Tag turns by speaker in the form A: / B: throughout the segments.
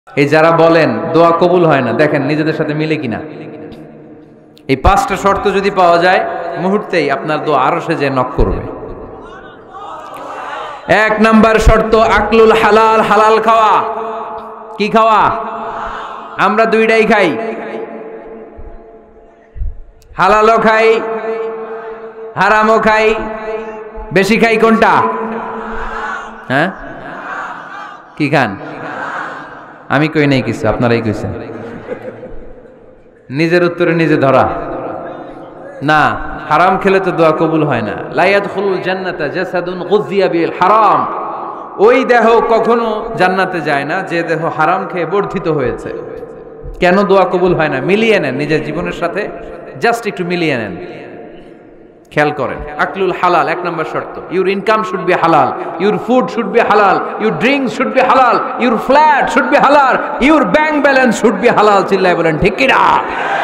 A: এই যারা বলেন দোয়া কবুল হয় না, দেখেন নিজেদের সাথে মিলে কিনা। এই 5টা শর্ত যদি পাওয়া যায়, মুহূর্তেই আপনার দোয়া আরশে যে নক করবে। 1 নাম্বার শর্ত আকলুল হালাল, হালাল খাওয়া। কি খাওয়া? আমরা দুইটাই খাই, হালালও খাই হারামও খাই। বেশি খাই কোনটা? হ্যাঁ, কি খান? আমি কই নাই কিছু, আপনারাই কইছেন। নিজের উত্তরে নিজে ধরা না। হারাম খেলে তো দোয়া কবুল হয় না। লা ইয়াদখুলুল জান্নাতা জাসাদুন গুযিয়া বিল হারাম। ওই দেহ কখনো জান্নাতে যায় না যে দেহ হারাম খেয়ে বর্ধিত হয়েছে। কেন দোয়া কবুল হয় না? মিলিয়ে নেন নিজের জীবনের সাথে, জাস্ট একটু মিলিয়ে নেন, খেয়াল করেন। আকলুল হালাল 1 নম্বর শর্ত। ইউর ইনকাম শুড বি হালাল, ইউর ফুড শুড বি হালাল, ইউর ড্রিঙ্কস শুড বি হালাল, ইউর ফ্ল্যাট শুড বি হালাল, your bank balance should be হালাল। চিল্লায় বলেন ঠিক কি না?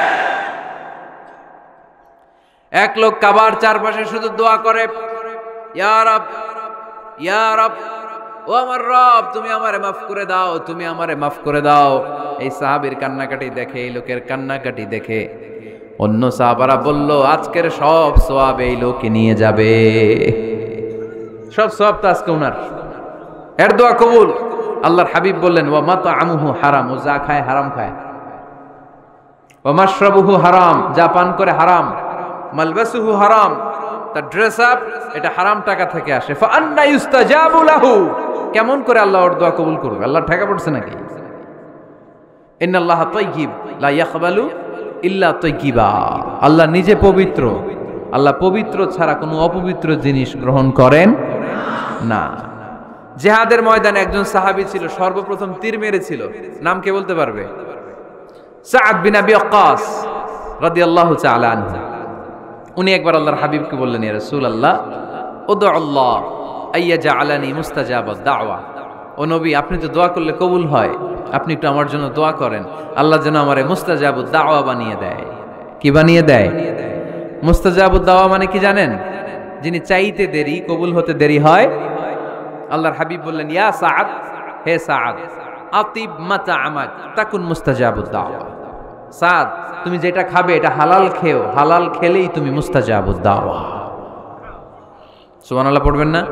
A: এক লোক কাবার চারপাশে শুধু দোয়া করে, ইয়া রব, ইয়া রব, ও আমার রব, তুমি আমারে মাফ করে দাও, তুমি আমারে মাফ করে দাও। এই সাহাবীর কান্নাকাটি দেখে, এই লোকের কান্নাকাটি দেখে অন্য সাহাবারা বলল, আজকের সব সওয়াব এই লোকে নিয়ে যাবে। সব সওয়াব তো আজকে উনার। এর দোয়া কবুল। আল্লাহর হাবিব বললেন, ওয়া মাতআমুহু হারাম, ও যা খায় হারাম খায়। ওয়া মাশরাবুহু হারাম, যা পান করে হারাম। মালবাসুহু হারাম, তার ড্রেস আপ এটা হারাম টাকা থেকে আসে। ফা আন্না ইউস্তাজাবু লাহু, কেমন করে আল্লাহ ওর দোয়া কবুল করবে? আল্লাহ ঠেকা পড়ছে নাকি? ইন্নাল্লাহা তাইয়্যিব লা ইয়াকবালু ইল্লা তাইয়্যিবা। আল্লাহ নিজে পবিত্র, আল্লাহ পবিত্র ছাড়া কোনো অপবিত্র জিনিস গ্রহণ করেন না। জিহাদের ময়দানে একজন সাহাবী ছিল, সর্বপ্রথম তীর মেরেছিল। নাম কে বলতে পারবে? সাদ বিন আবি ওয়াক্কাস রাদিয়াল্লাহু তাআলা আনহু। উনি একবার আল্লাহর হাবিবকে বললেন, ইয়া রাসূলুল্লাহ, উদউ আল্লাহ আইয়াজআলানি মুস্তাজাবাদ দাওয়া। ও নবী, আপনি তো দোয়া করলে কবুল হয়, আপনি একটু আমার জন্য দোয়া করেন, আল্লাহ যেন আমারে মুস্তাজাবুদ দাওয়া বানিয়ে দেয়। কি বানিয়ে দেয়? মুস্তাজাবুদ দাওয়া মানে কি জানেন? যিনি চাইতে দেরি, কবুল হতে দেরি হয়। আল্লাহর হাবিব বললেন, ইয়া সাআদ, হে সাআদ, আতিব মাতআমাক তাকুন মুস্তাজাবুদ দাওয়া। সাদ, তুমি যেটা খাবে এটা হালাল খেও, হালাল খেলেই তুমি মুস্তাজাবুদ দাওয়া। সুবহানাল্লাহ পড়বেন না?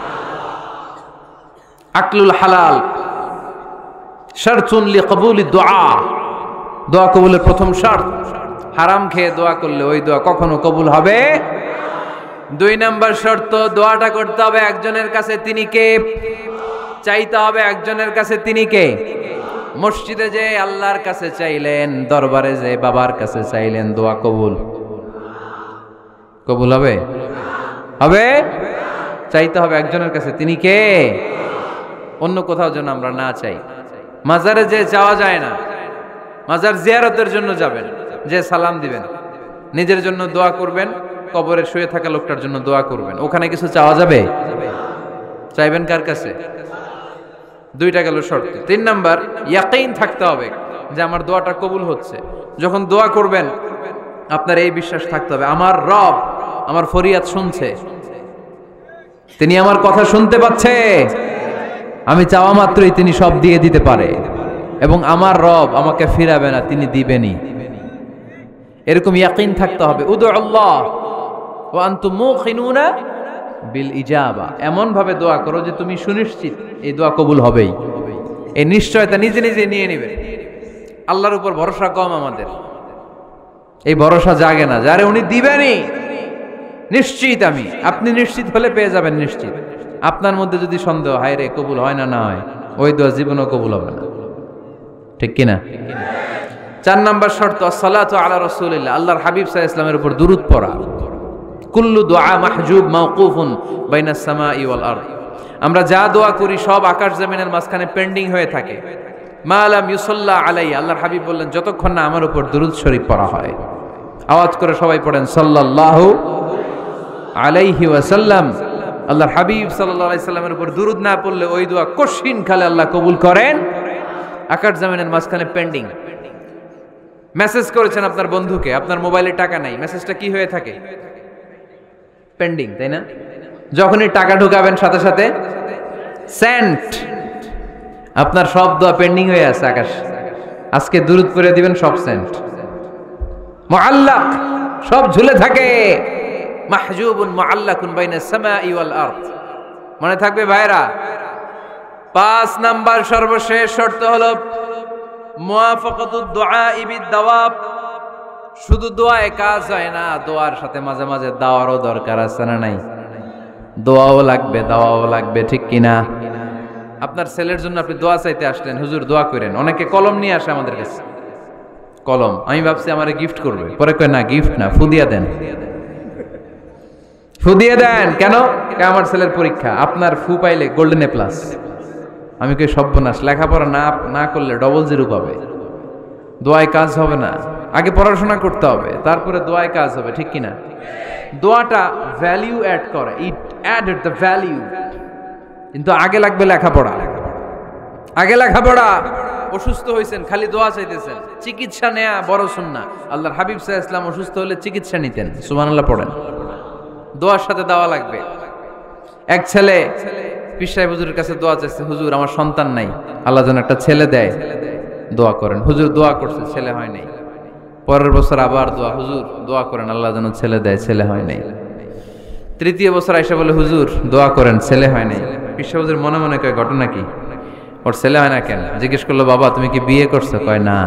A: আকলুল হালাল শারতুন লিকবুলি দুআ, দোয়া কবুলের প্রথম শর্ত। হারাম খেয়ে দোয়া করলে ওই দোয়া কখনো কবুল হবে। 2 নাম্বার শর্ত, দোয়াটা করতে হবে একজনের কাছে, তিনি কে? চাইতে হবে একজনের কাছে, তিনি কে? মসজিদে যে আল্লাহর কাছে চাইলেন, দরবারে যে বাবার কাছে চাইলেন, দোয়া কবুল কবুল হবে? হবে? চাইতে হবে একজনের কাছে, তিনি কে? অন্য কোথাও যেন আমরা না চাই। মাজারে যে যাওয়া যায় না, মাজার জিয়ারতের জন্য যাবেন, যে সালাম দিবেন, নিজের জন্য দোয়া করবেন, কবরে শুয়ে থাকা লোকটার জন্য দোয়া করবেন। ওখানে কিছু চাওয়া যাবে? চাইবেন কার কাছে? 2টা গেল শর্ত। 3 নাম্বার, ইয়াকিন থাকতে হবে যে আমার দোয়াটা কবুল হচ্ছে। যখন দোয়া করবেন আপনার এই বিশ্বাস থাকতে হবে, আমার রব আমার ফরিয়াদ শুনছে, তিনি আমার কথা শুনতে পাচ্ছে, আমি চাওয়া মাত্রই তিনি সব দিয়ে দিতে পারে, এবং আমার রব আমাকে ফিরাবে না, তিনি দিবেনই। এরকম ইয়াকিন থাকতে হবে। উদু আল্লাহ ওয়া আনতুম মুকিনুনা বিল ইজাবা, এমন ভাবে দোয়া করো যে তুমি সুনিশ্চিত এই দোয়া কবুল হবেই। এই নিশ্চয়তা নিজে নিজে নিয়ে নেবেন। আল্লাহর উপর ভরসা কম আমাদের, এই ভরসা জাগে না, যারে উনি দিবেনই নিশ্চিত আমি। আপনি নিশ্চিত হলে পেয়ে যাবেন নিশ্চিত। আপনার মধ্যে যদি সন্দেহ, হায় রে কবুল হয় না, না হয়, ওই দোয়া জীবনেও কবুল হবে না। ঠিক কিনা? 4 নাম্বার শর্ত, আসসালাতু আলা রাসূলিল্লাহ, আল্লাহর হাবিব সাল্লাল্লাহু আলাইহি ওয়াসাল্লামের উপর দুরূদ পড়া। কুল্লু দুআ মাহজুব মাওকুফুন বাইনাস সামাই ওয়াল আরদ। আমরা যা দোয়া করি সব আকাশ জমিনের মাঝখানে পেন্ডিং হয়ে থাকে। মা লাম ইউসাল্লা আলাইহি, আল্লাহর হাবিব বললেন, যতক্ষণ না আমার উপর দুরূদ শরীফ পড়া হয়। আওয়াজ করে সবাই পড়েন, সাল্লাল্লাহু আলাইহি ওয়াসাল্লাম। আল্লাহর হাবিব সাল্লাল্লাহু আলাইহি সাল্লামের উপর দুরূদ না পড়লে ওই দোয়া কঠিন কালে আল্লাহ কবুল করেন। আকাশ জমিনের মাঝখানে পেন্ডিং। মেসেজ করেছেন আপনার বন্ধুকে, আপনার মোবাইলে টাকা নাই, মেসেজটা কি হয়ে থাকে? পেন্ডিং, তাই না? যখনই টাকা ঢুকাবেন সাথে সাথে সেন্ট। আপনার সব দোয়া পেন্ডিং হয়ে আছে আকাশ, আজকে দুরূদ পড়ে দিবেন, সব সেন্ট মুআল্লাক, সব ঝুলে থাকে। মাহজুবুন মুআল্লাকুন বাইনা সামাই ওয়াল আরদ। মনে থাকবে ভাইরা, 5 নাম্বার সর্বশেষ শর্ত হলো মুওয়াফাকাতুদ দুআ বিদ-দাওয়াব। শুধু দোয়ায় কাজ হয় না, দোয়ার সাথে মাঝে মাঝে দাওয়ারও দরকার আছে না নাই? দোয়াও লাগবে, দাওয়াও লাগবে, ঠিক কিনা? আপনার ছেলের জন্য আপনি দোয়া চাইতে আসলেন, হুজুর দোয়া করেন। অনেকে কলম নিয়ে আসে আমাদের কাছে, কলম। আমি ভাবছি আমারে গিফট করবে, পরে কয় না, গিফট না, ফুদিয়া দেন, ফুদিয়ে দেন। কেন? আমার ছেলের পরীক্ষা, আপনার ফু পাইলে গোল্ডেন এ প্লাস। আমি কই সর্বনাশ, লেখাপড়া না করলে ডবল জিরো পাবে, দোয়ায় কাজ হবে না। আগে পড়াশোনা করতে হবে, তারপরে দোয়ায় কাজ হবে, ঠিক কিনা? দোয়াটা ভ্যালিউ অ্যাড করে, ইট অ্যাডেড দ্য ভ্যালিউ। কিন্তু আগে লাগবে লেখাপড়া, আগে লেখাপড়া। অসুস্থ হয়েছেন, খালি দোয়া চাইতেছেন, চিকিৎসা নেয়া বড় সুন্নাহ। আল্লাহর হাবিব সাল্লাল্লাহু আলাইহি ওয়াসাল্লাম অসুস্থ হলে চিকিৎসা নিতেন, সুবহানাল্লাহ পড়েন। দোয়ার সাথে দাওয়া লাগবে। এক ছেলে পীর সাহেব হুজুরের কাছে দোয়া চাইছে, হুজুর আমার সন্তান নাই, আল্লাহ যেন একটা ছেলে দেয়, দোয়া করেন। হুজুর দোয়া করছে, ছেলে হয় নাই। পরের বছর আবার দোয়া, হুজুর দোয়া করেন আল্লাহ যেন ছেলে দেয়, ছেলে হয় নাই। তৃতীয় বছর আইসা বলে, হুজুর দোয়া করেন, ছেলে হয় নাই। পীর সাহেব হুজুর মনে মনে কয়, ঘটনা কি? ওর ছেলে হয় না কেন? জিজ্ঞেস করলো, বাবা তুমি কি বিয়ে করছো? কয় না,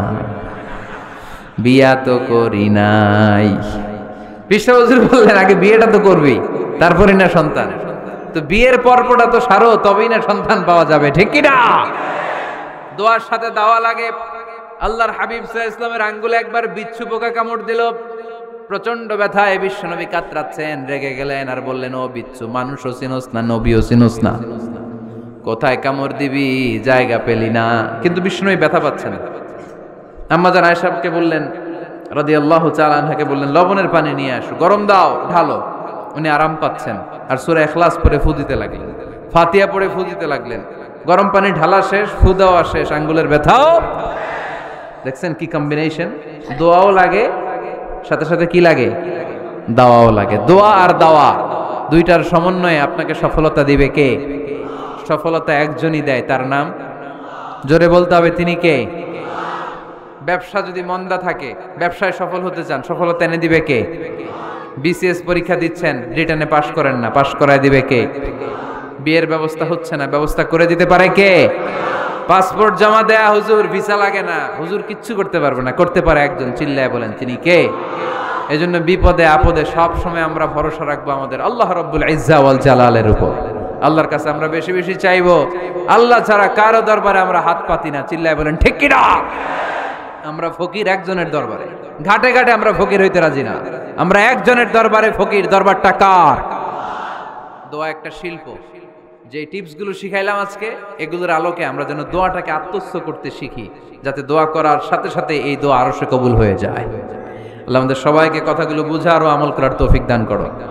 A: বিয়া তো করি নাই। পীর সাহেব হুজুর বললেন, আগে বিয়েটা তো করবি, তারপরে না সন্তান। তো বিয়ের পর্বটা তো সারো, তবেই না সন্তান পাওয়া যাবে, ঠিক কিনা? দোয়ার সাথে দাওয়া লাগে। আল্লাহর হাবিব সাল্লাল্লাহু আলাইহি ওয়াসাল্লামের আঙ্গুলে একবার বিচ্ছু পোকা কামড় দিল, প্রচন্ড ব্যথায় বিশ্বনবী কাতরাচ্ছেন, রেগে গেলেন আর বললেন, ও বিচ্ছু, মানুষও চিনোস না, নবীও চিনোস না, কোথায় কামড় দিবি, জায়গা পেলি না। কিন্তু বিশ্বনবী ব্যথা পাচ্ছেন। আম্মা জান আয়েশাকে বললেন রাদিয়াল্লাহু তাআলা আনহাকে বললেন, লবণের পানি নিয়ে আসো, গরম দাও, ঢালো। উনি আরাম পাচ্ছেন আর সূরা ইখলাস পড়ে ফু দিতে লাগলেন, ফাতিহা পড়ে ফু দিতে লাগলেন। গরম পানি ঢালা শেষ, ফু দেওয়া শেষ, আঙ্গুলের ব্যথাও। দেখছেন কি কম্বিনেশন? দোয়াও লাগে, সাথে সাথে কি লাগে? দাওয়াও লাগে। দোয়া আর দাওয়া দুইটার সমন্বয়ে আপনাকে সফলতা দিবে কে? সফলতা একজনই দেয়, তার নাম, জোরে বলতে হবে, তিনি কে? ব্যবসা যদি মন্দা থাকে, ব্যবসায় সফল হতে চান, সফলতা এনে দিবে কে? বিসিএস পরীক্ষা দিচ্ছেন, রিটেনে পাশ করেন না, পাশ করায় দিবে কে? বিয়ের ব্যবস্থা হচ্ছে না, ব্যবস্থা করে দিতে পারে কে? পাসপোর্ট জমা দেয়া, হুজুর ভিসা লাগে না, হুজুর কিচ্ছু করতে পারবে না, করতে পারে একজন, চিল্লায় বলেন তিনি কে? এজন্য বিপদে আপদে সব সময় আমরা ভরসা রাখবো আমাদের আল্লাহ রাব্বুল ইজ্জা ওয়াল জালালের উপর। আল্লাহর কাছে আমরা বেশি বেশি চাইবো। আল্লাহ ছাড়া কারো দরবারে আমরা হাত পাতি না, চিল্লায় বলেন ঠিক কি না? আমরা ফকির একজনের দরবারে, ঘাটে ঘাটে আমরা ফকির হইতে রাজি না, আমরা একজনের দরবারে ফকির। দরবারটা কার? দোয়া একটা শিল্প। যে টিপস গুলো শিখাইলাম আজকে, এগুলোর আলোকে আমরা যেন দোয়াটাকে আত্মস্থ করতে শিখি, যাতে দোয়া করার সাথে সাথে এই দোয়া আরশে কবুল হয়ে যায়। আল্লাহ আমাদের সবাইকে কথাগুলো বুঝার ও আমল করার তৌফিক দান করো।